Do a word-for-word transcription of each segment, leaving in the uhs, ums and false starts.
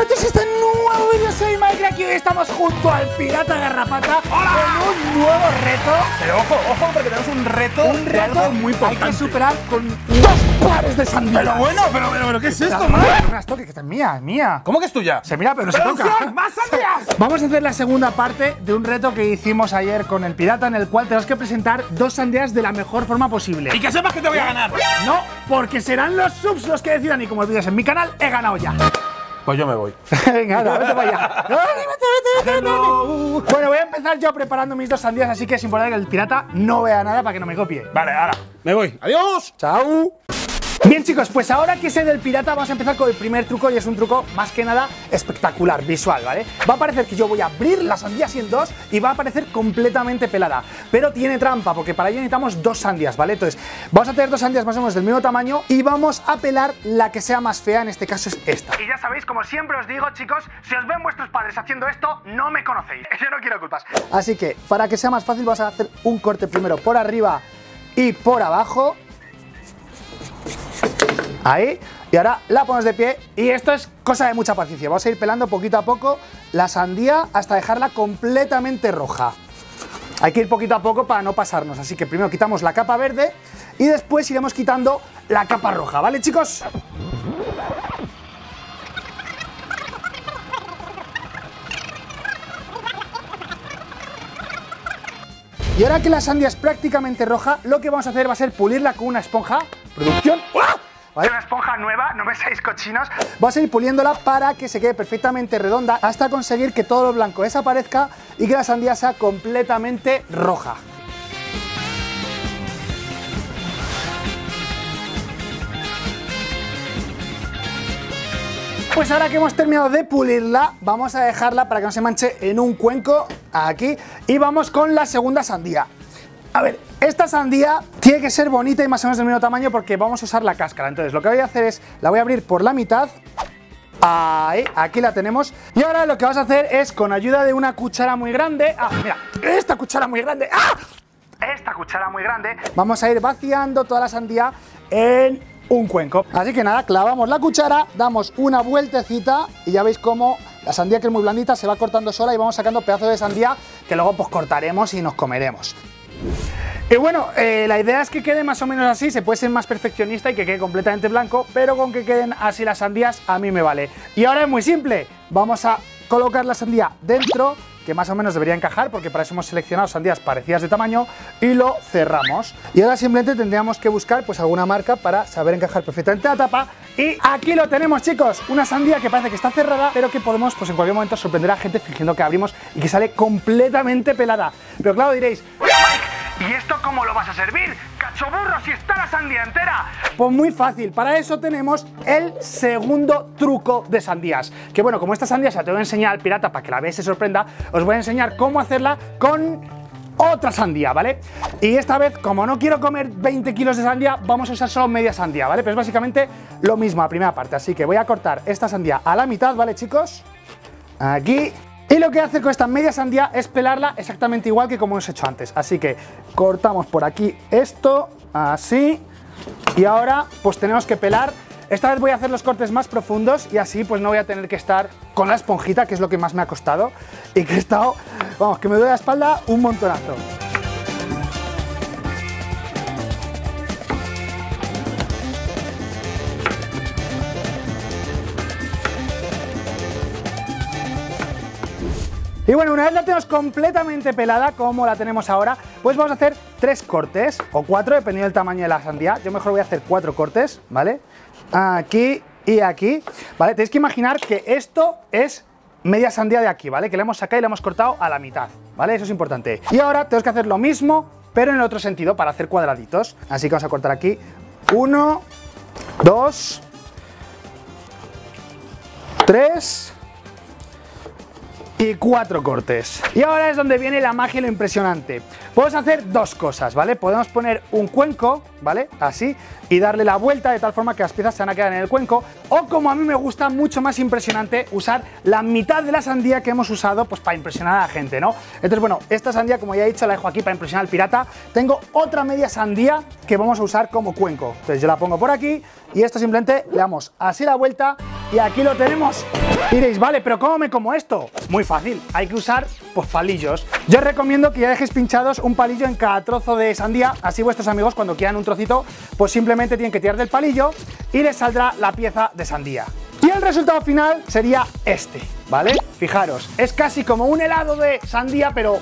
noches, este nuevo vídeo, soy Minecraft y hoy estamos junto al Pirata Garrapata. ¡Hola! Con un nuevo reto. Pero ojo, ojo, porque tenemos un reto, Un de reto algo muy importante. hay que superar con dos pares de sandías. Pero bueno, pero, pero, pero ¿qué es esto, No, man? no me las toques, que esta es mía, es mía. ¿Cómo que es tuya? Se mira, pero no se toca. ¡Producción! ¡Más sandías! Vamos a hacer la segunda parte de un reto que hicimos ayer con el Pirata, en el cual tenemos que presentar dos sandías de la mejor forma posible. Y que sepas que te voy a ganar. No, porque serán los subs los que decidan, y como olvides en mi canal, he ganado ya. Pues yo me voy. Venga, anda, vete para allá. Vete, vete, vete, vete, vete. Bueno, voy a empezar yo preparando mis dos sandías, así que es importante que el Pirata no vea nada para que no me copie. Vale, ahora, me voy. ¡Adiós! ¡Chao! Bien, chicos, pues ahora que sé del Pirata vamos a empezar con el primer truco, y es un truco más que nada espectacular, visual, ¿vale? Va a parecer que yo voy a abrir la sandía así en dos y va a parecer completamente pelada, pero tiene trampa porque para ello necesitamos dos sandías, ¿vale? Entonces vamos a tener dos sandías más o menos del mismo tamaño y vamos a pelar la que sea más fea, en este caso es esta. Y ya sabéis, como siempre os digo, chicos, si os ven vuestros padres haciendo esto, no me conocéis, yo no quiero culpas. Así que, para que sea más fácil, vas a hacer un corte primero por arriba y por abajo. Ahí, y ahora la ponemos de pie, y esto es cosa de mucha paciencia. Vamos a ir pelando poquito a poco la sandía hasta dejarla completamente roja. Hay que ir poquito a poco para no pasarnos, así que primero quitamos la capa verde y después iremos quitando la capa roja, ¿vale, chicos? Y ahora que la sandía es prácticamente roja, lo que vamos a hacer va a ser pulirla con una esponja. Producción. ¡Ah! ¿Vale? Una esponja nueva, no me seáis cochinos. Vamos a ir puliéndola para que se quede perfectamente redonda hasta conseguir que todo lo blanco desaparezca y que la sandía sea completamente roja. Pues ahora que hemos terminado de pulirla, vamos a dejarla para que no se manche en un cuenco aquí, y vamos con la segunda sandía. A ver, esta sandía tiene que ser bonita y más o menos del mismo tamaño porque vamos a usar la cáscara. Entonces lo que voy a hacer es, la voy a abrir por la mitad. Ahí, aquí la tenemos. Y ahora lo que vamos a hacer es, con ayuda de una cuchara muy grande... Ah, mira, esta cuchara muy grande... ¡Ah! Esta cuchara muy grande... Vamos a ir vaciando toda la sandía en un cuenco. Así que nada, clavamos la cuchara, damos una vueltecita y ya veis cómo la sandía, que es muy blandita, se va cortando sola y vamos sacando pedazos de sandía que luego pues cortaremos y nos comeremos. Y bueno, eh, la idea es que quede más o menos así. Se puede ser más perfeccionista y que quede completamente blanco, pero con que queden así las sandías a mí me vale. Y ahora es muy simple, vamos a colocar la sandía dentro, que más o menos debería encajar porque para eso hemos seleccionado sandías parecidas de tamaño, y lo cerramos. Y ahora simplemente tendríamos que buscar pues alguna marca para saber encajar perfectamente la tapa. Y aquí lo tenemos, chicos, una sandía que parece que está cerrada, pero que podemos pues en cualquier momento sorprender a gente fingiendo que abrimos y que sale completamente pelada. Pero claro, diréis, ¿y esto cómo lo vas a servir? ¡Cachoburro, si está la sandía entera! Pues muy fácil, para eso tenemos el segundo truco de sandías. Que bueno, como esta sandía se la tengo que enseñar al Pirata para que la vea y se sorprenda, os voy a enseñar cómo hacerla con otra sandía, ¿vale? Y esta vez, como no quiero comer veinte kilos de sandía, vamos a usar solo media sandía, ¿vale? Pero es básicamente lo mismo, la primera parte. Así que voy a cortar esta sandía a la mitad, ¿vale, chicos? Aquí. Y lo que hace con esta media sandía es pelarla exactamente igual que como hemos hecho antes. Así que cortamos por aquí esto, así. Y ahora pues tenemos que pelar. Esta vez voy a hacer los cortes más profundos y así pues no voy a tener que estar con la esponjita, que es lo que más me ha costado. Y que he estado, vamos, que me duele la espalda un montonazo. Y bueno, una vez la tenemos completamente pelada, como la tenemos ahora, pues vamos a hacer tres cortes, o cuatro, dependiendo del tamaño de la sandía. Yo mejor voy a hacer cuatro cortes, ¿vale? Aquí y aquí, ¿vale? Tenéis que imaginar que esto es media sandía de aquí, ¿vale? Que la hemos sacado y la hemos cortado a la mitad, ¿vale? Eso es importante. Y ahora tenemos que hacer lo mismo, pero en el otro sentido, para hacer cuadraditos. Así que vamos a cortar aquí. Uno, dos, tres... y cuatro cortes. Y ahora es donde viene la magia y lo impresionante. Podemos hacer dos cosas, ¿vale? Podemos poner un cuenco, ¿vale? Así, y darle la vuelta de tal forma que las piezas se van a quedar en el cuenco. O, como a mí me gusta, mucho más impresionante, usar la mitad de la sandía que hemos usado pues para impresionar a la gente, ¿no? Entonces, bueno, esta sandía, como ya he dicho, la dejo aquí para impresionar al Pirata. Tengo otra media sandía que vamos a usar como cuenco. Entonces yo la pongo por aquí y esto simplemente le damos así la vuelta y aquí lo tenemos. Diréis, vale, pero ¿cómo me como esto? Muy fácil, hay que usar pues palillos. Yo os recomiendo que ya dejéis pinchados un palillo en cada trozo de sandía, así vuestros amigos cuando quieran un trocito, pues simplemente tienen que tirar del palillo y les saldrá la pieza de sandía. Y el resultado final sería este, ¿vale? Fijaros, es casi como un helado de sandía, pero...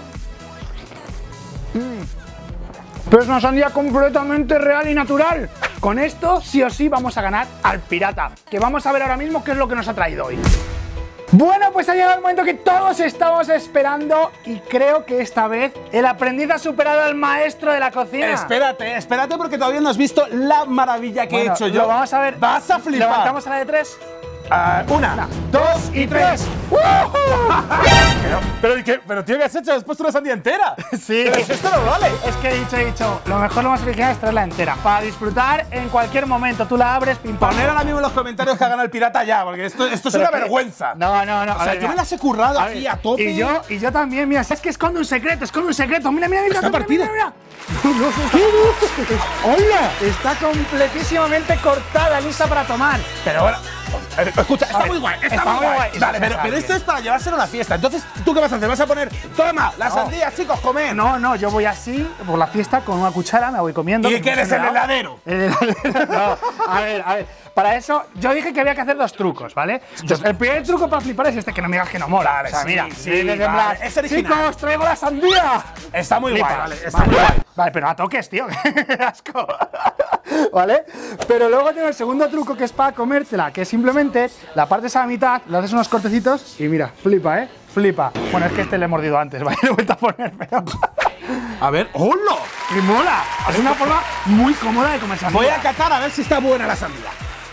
Mm. Pero es una sandía completamente real y natural. Con esto, sí o sí, vamos a ganar al pirata, que vamos a ver ahora mismo qué es lo que nos ha traído hoy. Bueno, pues ha llegado el momento que todos estamos esperando y creo que esta vez el aprendiz ha superado al maestro de la cocina. Espérate, espérate porque todavía no has visto la maravilla que Bueno, he hecho yo. Lo vamos a ver. Vas a flipar. Levantamos a la de tres. Uh, una, una, dos y tres. pero, pero, ¿qué? pero, tío, ¿qué has hecho? ¿Has puesto una sandía entera? Sí. Pero si esto no vale. Es que he dicho, he dicho, lo mejor, lo más original es traerla entera. Para disfrutar en cualquier momento. Tú la abres, pim pam. Poner ahora mismo en los comentarios que ha ganado el pirata ya, porque esto, esto es una que, vergüenza. No, no, no. O sea, ver, yo me las he currado a aquí ver, a tope. Y yo, y yo también, mira, es que esconde un secreto, esconde un secreto. Mira, mira, mira. Está mira, partida. Mira, mira. No, está... ¡Hola! Está completísimamente cortada, lista para tomar. Pero ahora. Escucha, está ver, muy guay, está, está muy muy guay. guay. Vale, Está pero, bien. pero esto es para llevárselo a una fiesta. Entonces, ¿tú qué vas a hacer? ¿Vas a poner, toma, la No. sandía, chicos, comer? No, no, yo voy así por la fiesta con una cuchara, me voy comiendo. ¿Y qué eres, el heladero? El heladero. No, a ver, a ver. Para eso, yo dije que había que hacer dos trucos, ¿vale? Entonces, el primer truco para flipar es este, que no me digas que no mola. Vale, o sea, sí, mira, sí, dices en plan, vale, es original. chicos, traigo la sandía. Está muy Flipa, guay, vale, está vale, muy guay. Vale, pero no toques, tío, qué asco. ¿Vale? Pero luego tengo el segundo truco que es para comértela, que es simplemente la partes a la mitad, le haces unos cortecitos y mira, flipa, ¿eh? Flipa. Bueno, es que este le he mordido antes, ¿vale? Lo he vuelto a poner, pero... A ver, ¡hola! ¡Y mola! Es una forma muy cómoda de comer sandía. Voy a catar a ver si está buena la sandía.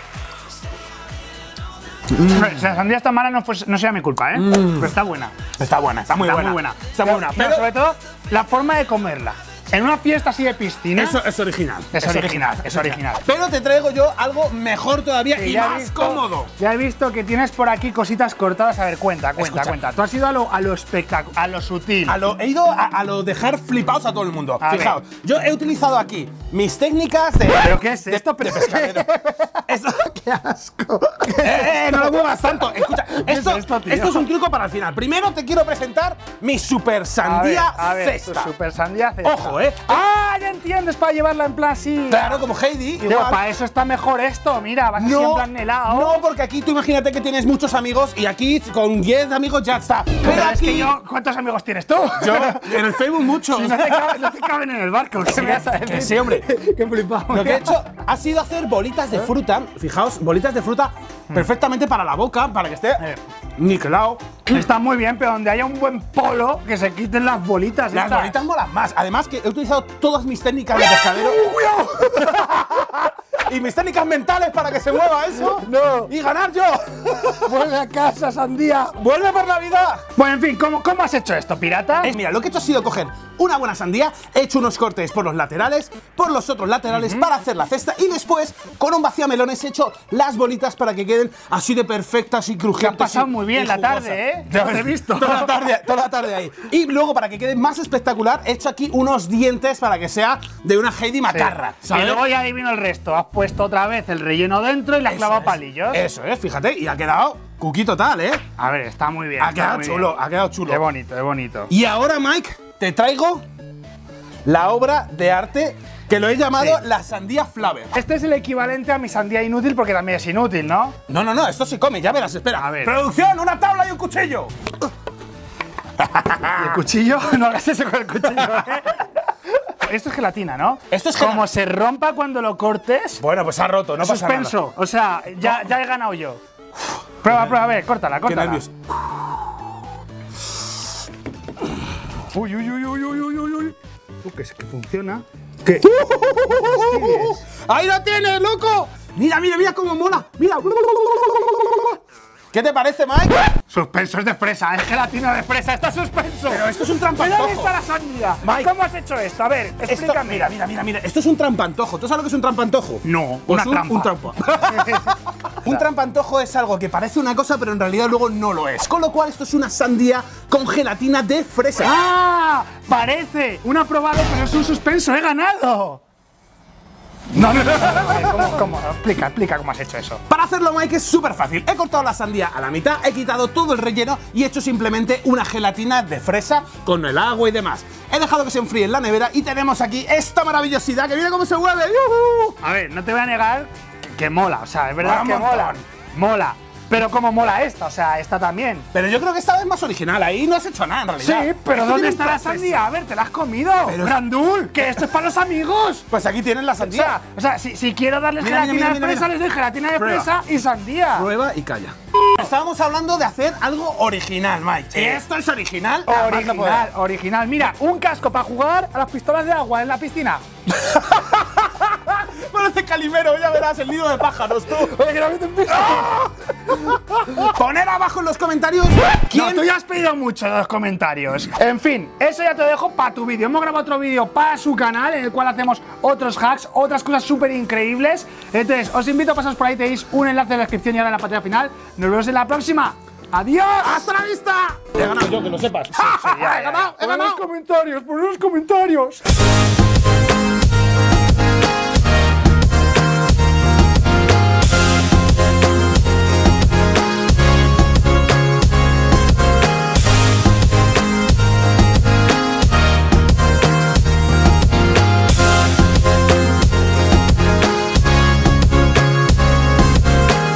Mm. Si la sandía está mala, no, pues, no sea mi culpa, ¿eh? Mm. Pero está buena. Está buena, está muy está buena. Muy buena. Está muy buena. Pero, Pero sobre todo, la forma de comerla. En una fiesta así de piscina. Eso es original. Es, es original, es original. Pero te traigo yo algo mejor todavía Sí, y ya he más visto, cómodo. Ya he visto que tienes por aquí cositas cortadas. A ver, cuenta, cuenta, Escucha. cuenta. Tú has ido a lo, a lo espectacular, a lo sutil. A lo, he ido a, a lo dejar flipados a todo el mundo. A Fijaos, yo he utilizado aquí mis técnicas de. ¿Pero qué es de- esto? De pescadero. Esto- ¡Qué asco! Eh, eh, no lo muevas tanto. Escucha, ¿Qué es esto, esto, tío? esto es un truco para el final. Primero te quiero presentar mi super sandía a ver, a ver, cesta. tu super sandía cesta. Ojo, eh. ¡Ah, ya entiendes! Para llevarla en plan así. Claro, como Heidi. Tío, igual. para eso está mejor esto. Mira, vas así en No, plan helado. no, porque aquí tú imagínate que tienes muchos amigos y aquí con diez amigos ya está. Pero, Pero aquí es que yo, ¿cuántos amigos tienes tú? yo en el Facebook muchos. Si no te caben, no te caben en el barco. ¿Qué me vas a decir? que sí, hombre. Qué flipado. Lo que he hecho ha sido hacer bolitas de fruta. Fijaos, bolitas de fruta perfectamente para la boca, para que esté Eh. niquelado. Está muy bien, pero donde haya un buen polo, que se quiten las bolitas. Las estas. bolitas molan más. Además que he utilizado todas mis técnicas de pescadero. Y mis técnicas mentales para que se mueva eso. No. Y ganar yo. Vuelve a casa, sandía. ¡Vuelve por Navidad! Bueno, en fin, ¿cómo, cómo has hecho esto, pirata? Es, mira, lo que he hecho ha sido coger una buena sandía, he hecho unos cortes por los laterales, por los otros laterales para hacer la cesta y después con un vaciamelones he hecho las bolitas para que queden así de perfectas y crujientes. Te ha pasado y- muy bien y la jugosas. tarde, ¿eh? Ya te he visto. Toda la tarde, toda la tarde ahí. Y luego para que quede más espectacular he hecho aquí unos dientes para que sea de una Heidi Macarra. Y ¿sabes? luego ya adivino el resto. Has puesto otra vez el relleno dentro y le has Eso clavado es. palillos. Eso es, fíjate, y ha quedado cookie total, ¿eh? A ver, está muy bien. Ha está quedado muy chulo, bien. ha quedado chulo. Qué bonito, qué bonito. Y ahora, Mike, te traigo la obra de arte que lo he llamado Sí. la sandía Flaver. Este es el equivalente a mi sandía inútil porque también es inútil, ¿no? No, no, no, esto se come, ya verás, espera. A ver. Producción, una tabla y un cuchillo. ¿Y el cuchillo? No hagas eso con el cuchillo, ¿eh? Esto es gelatina, ¿no? Esto es Como gelatina. se rompa cuando lo cortes, Bueno, pues ha roto, no pasa suspenso. O sea, ya, ya he ganado yo. Prueba, prueba, a ver, córtala, nada. Qué córtala. nervios. Uy, uy, uy, uy, uy, uy, uy, uy. Uh, que, que funciona. ¿Qué? ¡Ahí lo tienes, loco! Mira, mira, mira cómo mola. Mira. ¿Qué te parece, Mike? Suspenso es de fresa, es gelatina de fresa, está suspenso. Pero esto es un ¿Dónde trampantojo. está la sandía? Mike. ¿Cómo has hecho esto? A ver, Esto, explícame. mira, mira, mira, mira. Esto es un trampantojo. ¿Tú sabes lo que es un trampantojo? No, Pues una un, trampa. un trampa. Un trampantojo es algo que parece una cosa, pero en realidad luego no lo es. Con lo cual, esto es una sandía con gelatina de fresa. ¡Ah! Parece un aprobado, pero es un suspenso, he ganado. No, no, no, no. ¿Cómo, cómo? Explica, explica cómo has hecho eso. Para hacerlo, Mike, es súper fácil. He cortado la sandía a la mitad, he quitado todo el relleno y he hecho simplemente una gelatina de fresa con el agua y demás. He dejado que se enfríe en la nevera y tenemos aquí esta maravillosidad que mira cómo se huele. ¡Yuhu! A ver, no te voy a negar que, que mola, o sea, es verdad Mola que un mola. montón. Mola. Pero ¿cómo mola esta? O sea, esta también. Pero yo creo que esta vez más original. Ahí no has hecho nada, en realidad. Sí, pero Es que ¿dónde tiene está un la proceso. sandía? A ver, ¿te la has comido? Pero- ¡Grandul! ¡Que esto es para los amigos! Pues aquí tienen la O sea, sandía. o sea si, si quiero darles Mira, gelatina mira, de mira, fresa, mira. les doy gelatina de Prueba. fresa y sandía. Prueba y calla. Estábamos hablando de hacer algo original, Mike. Sí. Esto es original. a más no Original, poder. original. Mira, un casco para jugar a las pistolas de agua en la piscina. Parece Calimero, ya verás, el nido de pájaros, tú. Oye, que no me te empiezo. Poner abajo en los comentarios No, quién. tú ya has pedido mucho en los comentarios. En fin, eso ya te lo dejo para tu vídeo. Hemos grabado otro vídeo para su canal en el cual hacemos otros hacks, otras cosas súper increíbles. Entonces, os invito a pasaros por ahí, tenéis un enlace en la descripción y ahora en la pantalla final. Nos vemos en la próxima. ¡Adiós! ¡Hasta la vista! He ganado yo, que lo sepas. Sí, ya, he ganado, he Pon en ganado. los comentarios, pon en los comentarios.